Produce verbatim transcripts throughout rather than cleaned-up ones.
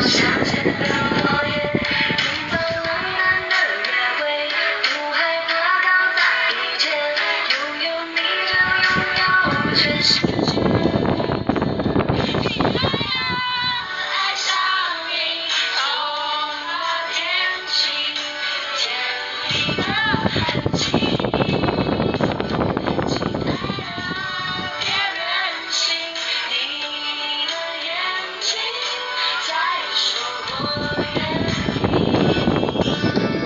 想见的落叶，迎风浪漫的约会，不害怕搞砸一切，拥有你就拥有全世界。亲爱的，爱上你，从那天起，甜蜜的痕迹。亲爱的，别任性，你的眼睛在说我愿意。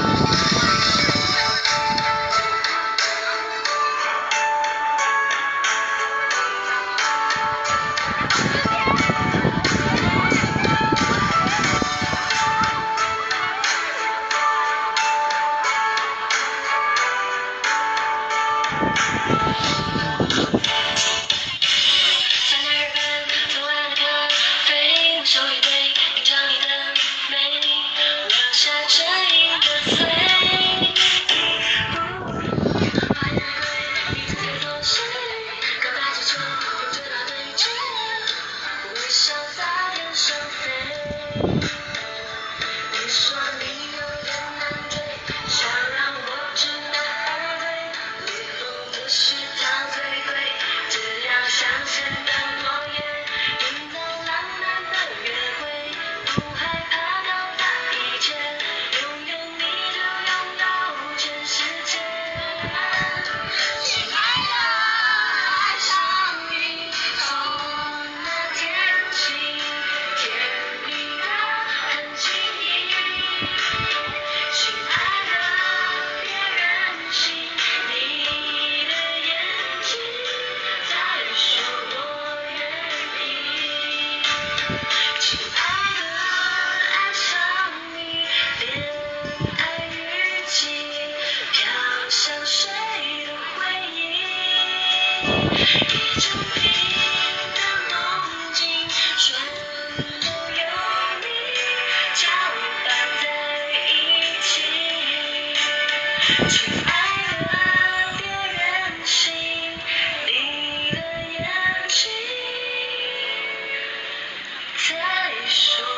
在那日本昨晚的咖啡，手一杯，品尝你的美，留下唇印的碎。花言玫瑰，你自己做事，告白气球，有最大的一致，微笑洒天上飞。你说你有点难追，想让我知难而退，离谱的是他最对，这样相见的诺言，迎风浪漫的约会，不害怕搞砸一切，拥有你就拥有全世界。亲爱的，爱上你，从那天起，甜蜜的痕迹。亲爱的，别任性，你的眼睛在说我愿意。亲爱的，爱上你，恋爱日记，飘香水的回忆，一整瓶的梦境，全都有你搅拌在一起。亲爱的，别任性，你的眼睛在说